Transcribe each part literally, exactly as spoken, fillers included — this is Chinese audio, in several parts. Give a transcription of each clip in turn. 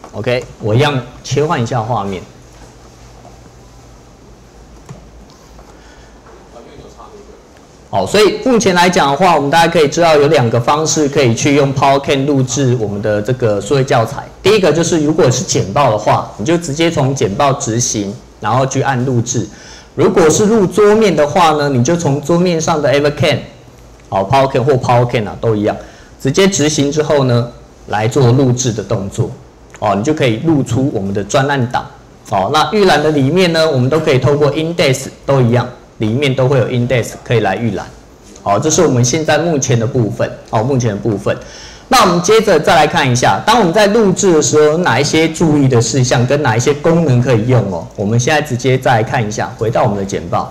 OK， 我一样切换一下画面。好，所以目前来讲的话，我们大家可以知道有两个方式可以去用 PowerCam 录制我们的这个数位教材。第一个就是如果是简报的话，你就直接从简报执行，然后去按录制。如果是录桌面的话呢，你就从桌面上的 Evercam， 好 PowerCam 或 PowerCam 啊都一样，直接执行之后呢，来做录制的动作。哦，你就可以录出我们的专案档。哦，那预览的里面呢，我们都可以透过 Index 都一样。里面都会有 index 可以来预览，好，这是我们现在目前的部分，好，目前的部分。那我们接着再来看一下，当我们在录制的时候，有哪一些注意的事项跟哪一些功能可以用哦？我们现在直接再来看一下，回到我们的简报。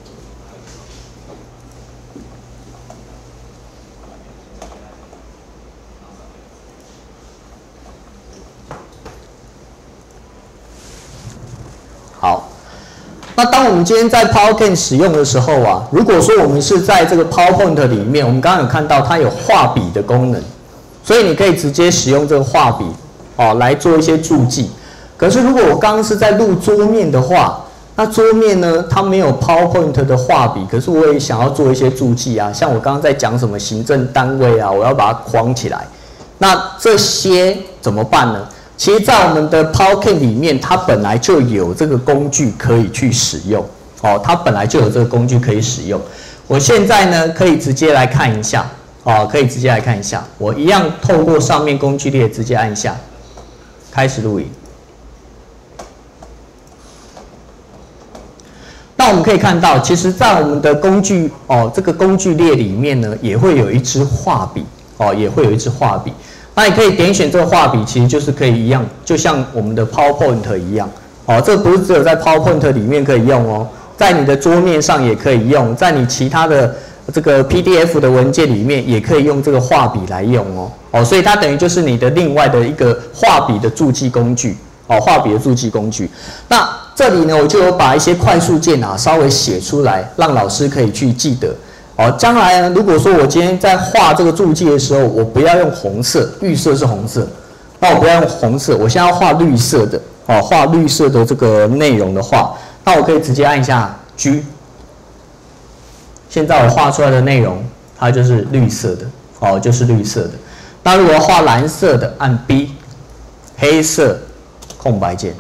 好。那当我们今天在 PowerCam 使用的时候啊，如果说我们是在这个 PowerPoint 里面，我们刚刚有看到它有画笔的功能，所以你可以直接使用这个画笔哦来做一些注记。可是如果我刚刚是在录桌面的话，那桌面呢它没有 PowerPoint 的画笔，可是我也想要做一些注记啊，像我刚刚在讲什么行政单位啊，我要把它框起来，那这些怎么办呢？其实，在我们的 PowerCam 里面，它本来就有这个工具可以去使用，哦，它本来就有这个工具可以使用。我现在呢，可以直接来看一下，哦，可以直接来看一下。我一样透过上面工具列直接按下，开始录影。那我们可以看到，其实，在我们的工具哦这个工具列里面呢，也会有一支画笔，哦，也会有一支画笔。那你可以点选这个画笔，其实就是可以一样，就像我们的 PowerPoint 一样，哦，这不是只有在 PowerPoint 里面可以用哦，在你的桌面上也可以用，在你其他的这个 P D F 的文件里面也可以用这个画笔来用哦，哦，所以它等于就是你的另外的一个画笔的注记工具，哦，画笔的注记工具。那这里呢，我就有把一些快速键啊稍微写出来，让老师可以去记得。哦，将来呢，如果说我今天在画这个注记的时候，我不要用红色，预设是红色，那我不要用红色，我现在要画绿色的，哦，画绿色的这个内容的话，那我可以直接按一下 G。现在我画出来的内容，它就是绿色的，哦，就是绿色的。那如果要画蓝色的，按 B， 黑色空白键，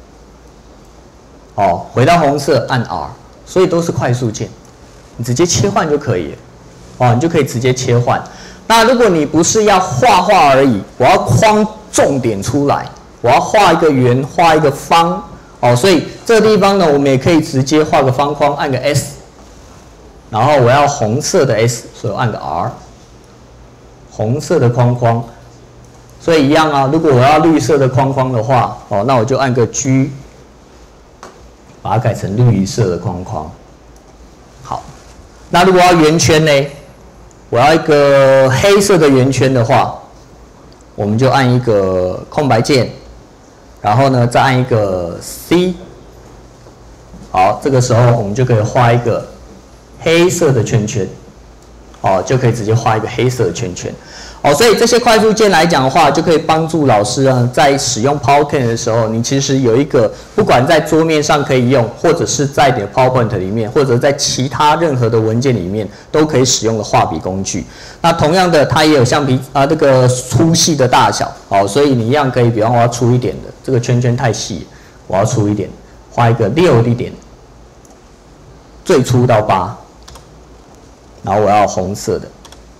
哦，回到红色按 R， 所以都是快速键。你直接切换就可以了，哦，你就可以直接切换。那如果你不是要画画而已，我要框重点出来，我要画一个圆，画一个方，哦，所以这个地方呢，我们也可以直接画个方框，按个 S， 然后我要红色的 S， 所以我按个 R， 红色的框框。所以一样啊，如果我要绿色的框框的话，哦，那我就按个 G， 把它改成绿色的框框。好。那如果要圆圈呢？我要一个黑色的圆圈的话，我们就按一个空白键，然后呢再按一个 C。好，这个时候我们就可以画一个黑色的圈圈，哦，就可以直接画一个黑色的圈圈。哦，所以这些快速键来讲的话，就可以帮助老师啊，在使用 PowerCam 的时候，你其实有一个，不管在桌面上可以用，或者是在你的 PowerPoint 里面，或者在其他任何的文件里面，都可以使用的画笔工具。那同样的，它也有橡皮啊这个粗细的大小，哦，所以你一样可以，比方我要粗一点的，这个圈圈太细，我要粗一点，画一个六一点，最粗到八，然后我要红色的。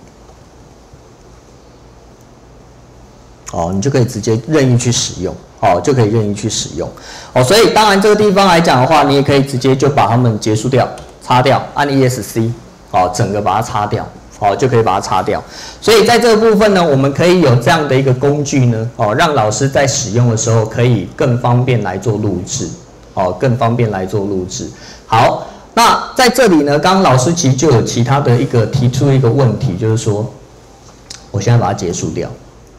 哦，你就可以直接任意去使用，哦，就可以任意去使用，哦，所以当然这个地方来讲的话，你也可以直接就把它们结束掉，擦掉，按 E S C， 哦，整个把它擦掉，哦，就可以把它擦掉。所以在这个部分呢，我们可以有这样的一个工具呢，哦，让老师在使用的时候可以更方便来做录制，哦，更方便来做录制。好，那在这里呢，刚刚老师其实就有其他的一个提出一个问题，就是说，我现在把它结束掉。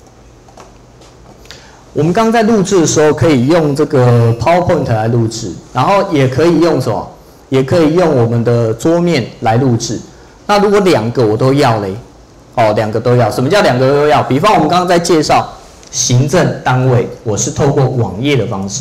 我们刚刚在录制的时候，可以用这个 PowerPoint 来录制，然后也可以用什么？也可以用我们的桌面来录制。那如果两个我都要嘞，哦，两个都要。什么叫两个都要？比方我们刚刚在介绍， 行政单位，我是透过网页的方式。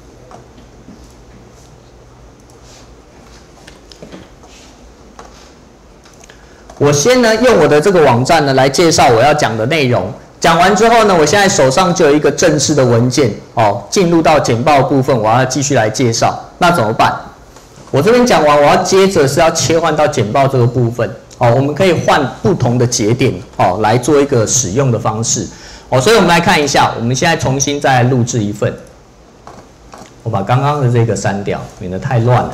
我先呢用我的这个网站呢来介绍我要讲的内容。讲完之后呢，我现在手上就有一个正式的文件哦，进入到简报部分，我要继续来介绍。那怎么办？我这边讲完，我要接着是要切换到简报这个部分哦。我们可以换不同的节点哦来做一个使用的方式哦。所以我们来看一下，我们现在重新再录制一份，我把刚刚的这个删掉，免得太乱了。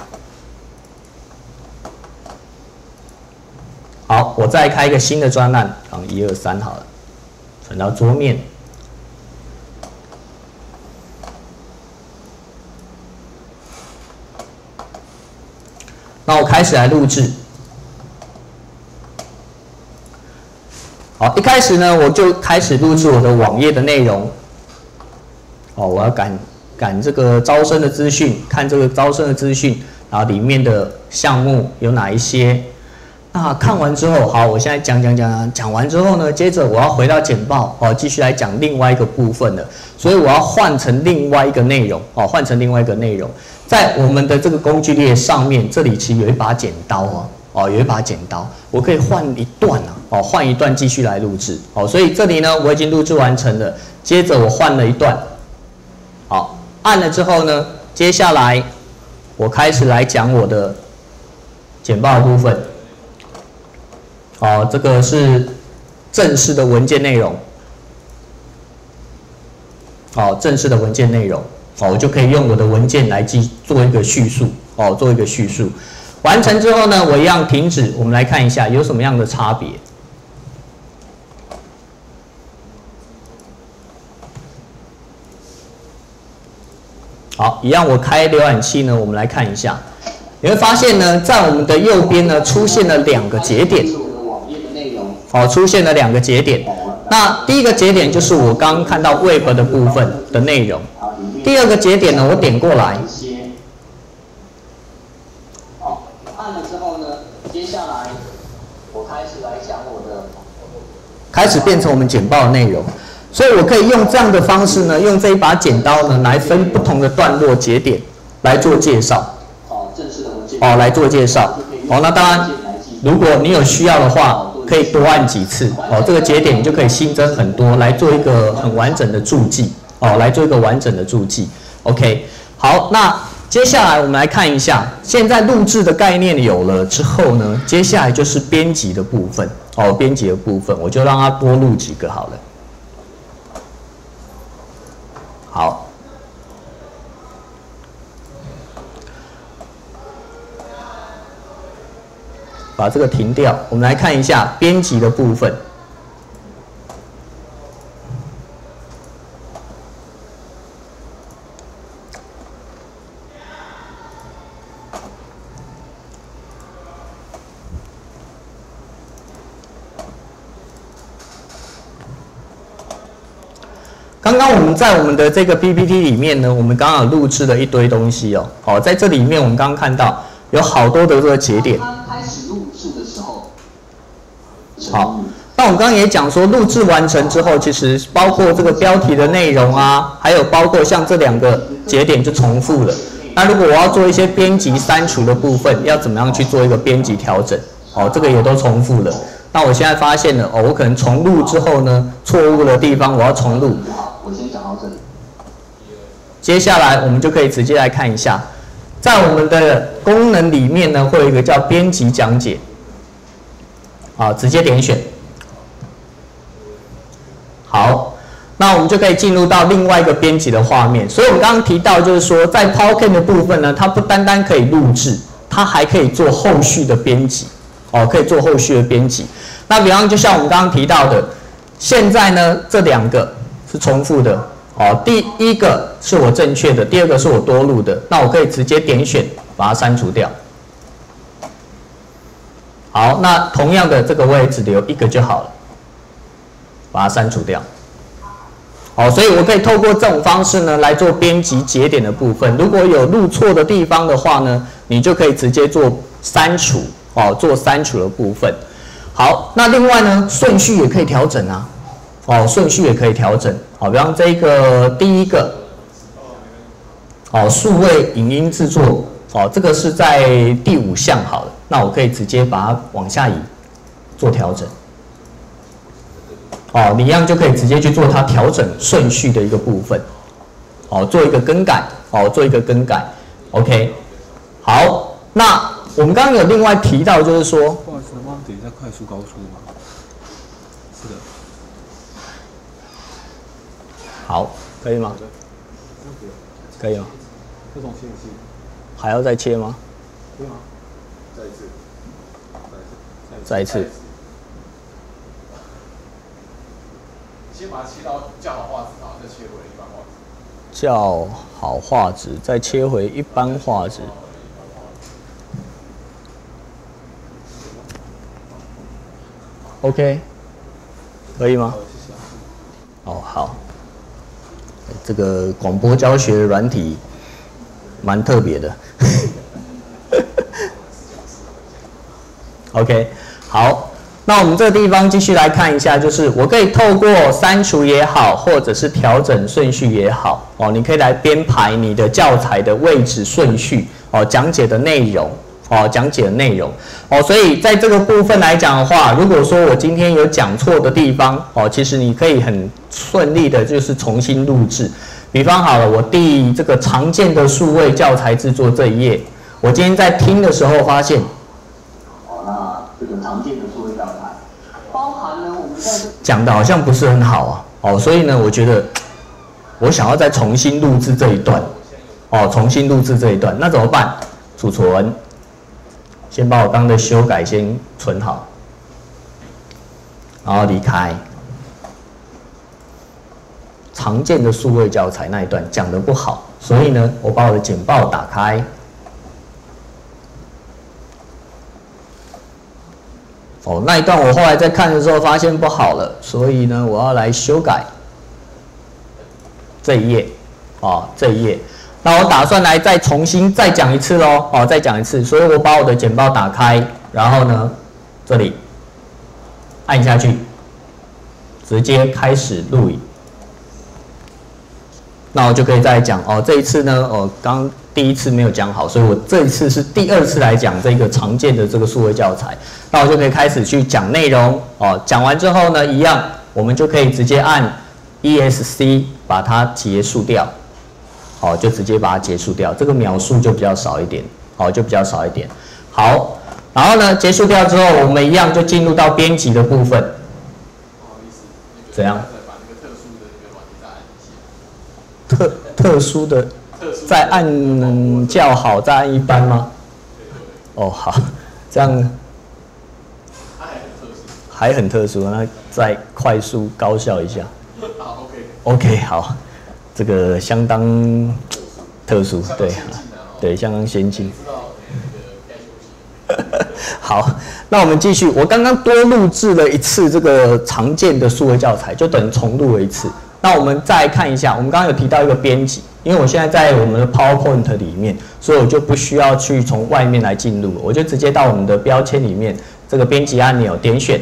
好，我再开一个新的专案，好，一二三好了，传到桌面。那我开始来录制。好，一开始呢，我就开始录制我的网页的内容。哦，我要赶赶这个招生的资讯，看这个招生的资讯，然后里面的项目有哪一些。那看完之后，好，我现在讲讲讲讲完之后呢，接着我要回到简报哦，继续来讲另外一个部分了。所以我要换成另外一个内容哦，换成另外一个内容，在我们的这个工具列上面，这里其实有一把剪刀哦，哦，有一把剪刀，我可以换一段啊，哦，换一段继续来录制哦。所以这里呢，我已经录制完成了，接着我换了一段，好，按了之后呢，接下来我开始来讲我的简报的部分。哦，这个是正式的文件内容。哦，正式的文件内容，哦，我就可以用我的文件来记做一个叙述，哦，做一个叙述。完成之后呢，我一样停止，我们来看一下有什么样的差别。好，一样我开浏览器呢，我们来看一下，你会发现呢，在我们的右边呢出现了两个节点。哦，出现了两个节点。那第一个节点就是我刚刚看到 Web 的部分的内容。第二个节点呢，我点过来。好，按了之后呢，接下来我开始来讲我的，开始变成我们简报的内容。所以我可以用这样的方式呢，用这一把剪刀呢，来分不同的段落节点来做介绍。哦，正式的文件。哦，来做介绍。哦，那当然，如果你有需要的话。可以多按几次哦，这个节点你就可以新增很多，来做一个很完整的注记哦，来做一个完整的注记。OK， 好，那接下来我们来看一下，现在录制的概念有了之后呢，接下来就是编辑的部分哦，编辑的部分我就让它多录几个好了。好。把这个停掉，我们来看一下编辑的部分。刚刚我们在我们的这个 P P T 里面呢，我们刚刚有录制了一堆东西哦。好，在这里面我们刚刚看到有好多的这个节点。好，那我们刚刚也讲说，录制完成之后，其实包括这个标题的内容啊，还有包括像这两个节点就重复了。那如果我要做一些编辑删除的部分，要怎么样去做一个编辑调整？哦，这个也都重复了。那我现在发现了，哦，我可能重录之后呢，错误的地方我要重录。我先讲到这里。接下来我们就可以直接来看一下，在我们的功能里面呢，会有一个叫编辑讲解。好，直接点选。好，那我们就可以进入到另外一个编辑的画面。所以我们刚刚提到，就是说在 PowerPoint 的部分呢，它不单单可以录制，它还可以做后续的编辑。哦，可以做后续的编辑。那比方就像我们刚刚提到的，现在呢这两个是重复的。哦，第一个是我正确的，第二个是我多录的。那我可以直接点选把它删除掉。好，那同样的这个我也只留一个就好了，把它删除掉。好，所以我可以透过这种方式呢来做编辑节点的部分。如果有录错的地方的话呢，你就可以直接做删除，哦，做删除的部分。好，那另外呢顺序也可以调整啊。 哦，顺序也可以调整。好，比方这个第一个，哦，数位影音制作，哦，这个是在第五项好了，那我可以直接把它往下移，做调整。哦，你一样就可以直接去做它调整顺序的一个部分。哦，做一个更改，哦，做一个更改 ，OK。好，那我们刚刚有另外提到，就是说， 不好意思，能帮我点一下快速高速吗？是的。 好，可以吗？可以吗？ 这种信息还要再切吗？ 可以吗？再一次， 再一次。 先把它切到较好画质，然后再切回一般画质。 较好画质，再切回一般画质。OK， 可以吗？哦，好。这个广播教学软体蛮特别的。OK， 好。那我们这个地方继续来看一下，就是我可以透过删除也好，或者是调整顺序也好，哦，你可以来编排你的教材的位置顺序，哦，讲解的内容，哦，讲解的内容，哦，所以在这个部分来讲的话，如果说我今天有讲错的地方，哦，其实你可以很顺利的，就是重新录制。比方好了，我第这个常见的数位教材制作这一页，我今天在听的时候发现，哦，那这个常见的数位教材。包含呢，我们在讲的好像不是很好啊，哦，所以呢，我觉得我想要再重新录制这一段，哦，重新录制这一段，那怎么办？储存，先把我刚刚的修改先存好，然后离开。常见的数位教材那一段讲的不好，所以呢，我把我的简报打开。哦，那一段我后来在看的时候发现不好了，所以呢，我要来修改这一页，哦，这一页。那我打算来再重新再讲一次咯，哦，再讲一次。所以我把我的简报打开，然后呢，这里按下去，直接开始录影。那我就可以再讲哦，这一次呢，哦，刚第一次没有讲好，所以我这一次是第二次来讲这个常见的这个数位教材。那我就可以开始去讲内容哦。讲完之后呢，一样，我们就可以直接按 E S C 把它结束掉，好，就直接把它结束掉，这个秒数就比较少一点，好，就比较少一点。好，然后呢，结束掉之后，我们一样就进入到编辑的部分。 不好意思， 怎样？ 把那个特殊的一个软体再按一下。 特特殊的，再按较好，再按一般吗？哦，好，这样。还很特殊，那再快速高效一下。 好 ，OK。 OK， 好，这个相当特殊，对，对，相当先进。好，那我们继续。我刚刚多录制了一次这个常见的数位教材，就等于重录了一次。那我们再看一下，我们刚刚有提到一个编辑，因为我现在在我们的 PowerPoint 里面，所以我就不需要去从外面来进入，我就直接到我们的标签里面，这个编辑按钮点选。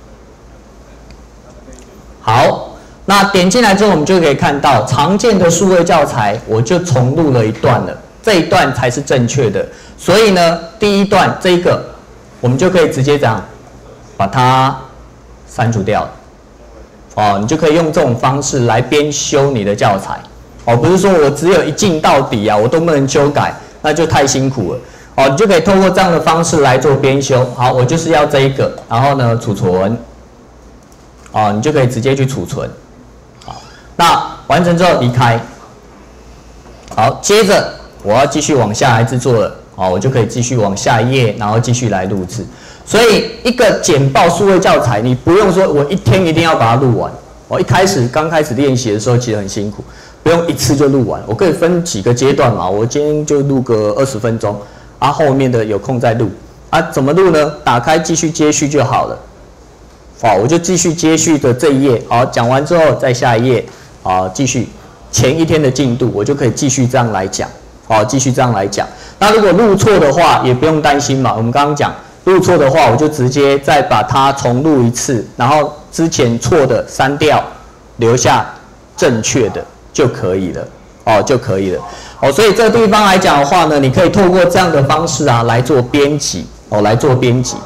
好，那点进来之后，我们就可以看到常见的数位教材，我就重录了一段了，这一段才是正确的。所以呢，第一段这个，我们就可以直接这样把它删除掉。哦，你就可以用这种方式来编修你的教材。哦，不是说我只有一镜到底啊，我都不能修改，那就太辛苦了。哦，你就可以透过这样的方式来做编修。好，我就是要这一个，然后呢，储存。哦，你就可以直接去储存，好，那完成之后离开，好，接着我要继续往下来制作了，好，我就可以继续往下一页，然后继续来录制。所以一个简报数位教材，你不用说我一天一定要把它录完。我一开始刚开始练习的时候，其实很辛苦，不用一次就录完，我可以分几个阶段嘛，我今天就录个二十分钟，啊，后面的有空再录，啊，怎么录呢？打开继续接续就好了。好，我就继续接续的这一页，好，讲完之后再下一页，好，继续前一天的进度，我就可以继续这样来讲，好，继续这样来讲。那如果录错的话，也不用担心嘛，我们刚刚讲录错的话，我就直接再把它重录一次，然后之前错的删掉， 留下正确的就可以了，哦，就可以了。哦，所以这个地方来讲的话呢，你可以透过这样的方式啊来做编辑，哦，来做编辑。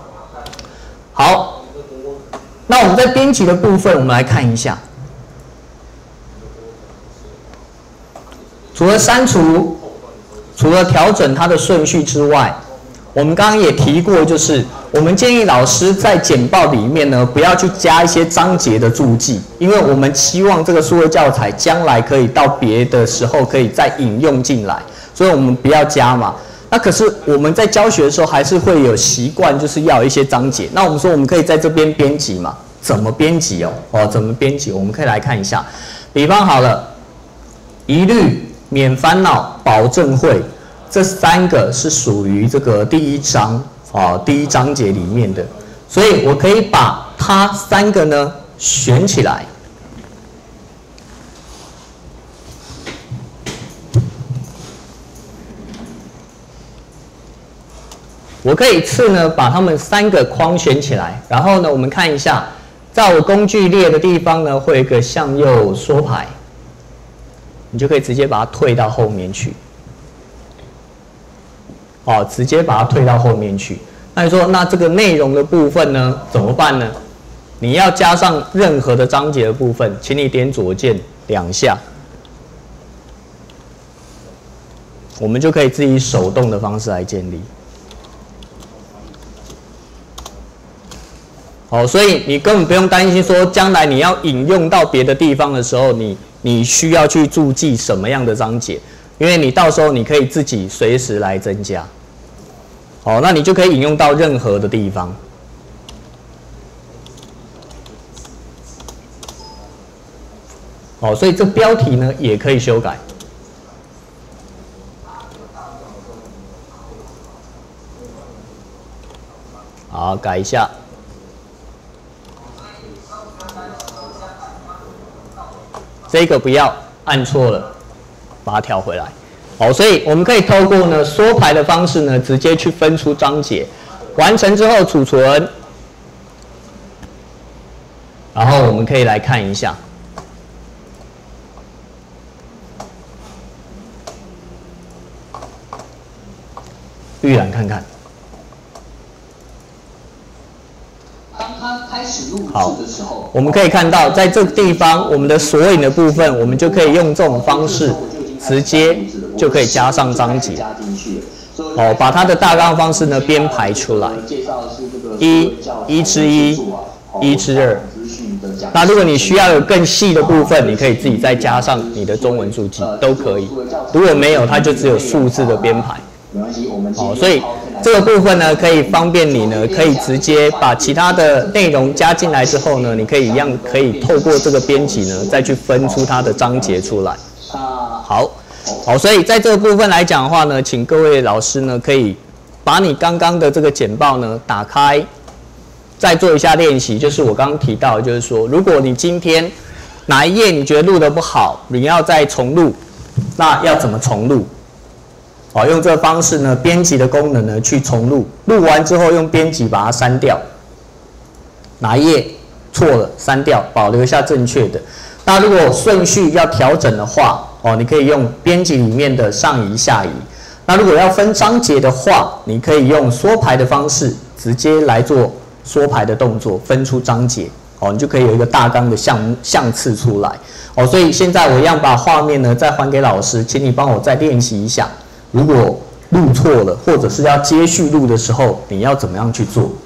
好，那我们在编辑的部分，我们来看一下，除了删除，除了调整它的顺序之外，我们刚刚也提过，就是我们建议老师在简报里面呢，不要去加一些章节的注记，因为我们期望这个数位教材将来可以到别的时候可以再引用进来，所以我们不要加嘛。那可是我们在教学的时候还是会有习惯，就是要有一些章节。那我们说我们可以在这边编辑嘛？怎么编辑哦？哦，怎么编辑？我们可以来看一下。比方好了，一律免烦恼，保证会。这三个是属于这个第一章啊，第一章节里面的，所以我可以把它三个呢选起来。我可以一次呢把它们三个框选起来，然后呢，我们看一下，在我工具列的地方呢，会有一个向右缩排，你就可以直接把它退到后面去。哦，直接把它推到后面去。那你说，那这个内容的部分呢，怎么办呢？你要加上任何的章节的部分，请你点左键两下，我们就可以自己手动的方式来建立。好，所以你根本不用担心说，将来你要引用到别的地方的时候，你你需要去注记什么样的章节。因为你到时候你可以自己随时来增加，好，那你就可以引用到任何的地方。好，所以这标题呢也可以修改。好，改一下。这个不要，按错了。把它调回来，好，所以我们可以透过呢缩排的方式呢，直接去分出章节，完成之后储存，然后我们可以来看一下，预览看看。好，我们可以看到，在这个地方，我们的索引的部分，我们就可以用这种方式，直接就可以加上章节。哦，把它的大纲方式呢编排出来，一、一之一、一之二。那如果你需要有更细的部分，你可以自己再加上你的中文注记，都可以。如果没有，它就只有数字的编排。哦，所以这个部分呢，可以方便你呢，可以直接把其他的内容加进来之后呢，你可以一样可以透过这个编辑呢，再去分出它的章节出来。好，好，所以在这个部分来讲的话呢，请各位老师呢，可以把你刚刚的这个简报呢打开，再做一下练习。就是我刚刚提到，就是说，如果你今天哪一页你觉得录得不好，你要再重录，那要怎么重录？哦，用这个方式呢，编辑的功能呢去重录，录完之后用编辑把它删掉，哪一页错了删掉，保留下正确的。那如果顺序要调整的话，哦，你可以用编辑里面的上移下移。那如果要分章节的话，你可以用缩排的方式，直接来做缩排的动作，分出章节。哦，你就可以有一个大纲的项项次出来。哦，所以现在我一样把画面呢再还给老师，请你帮我再练习一下。如果录错了，或者是要接续录的时候，你要怎么样去做？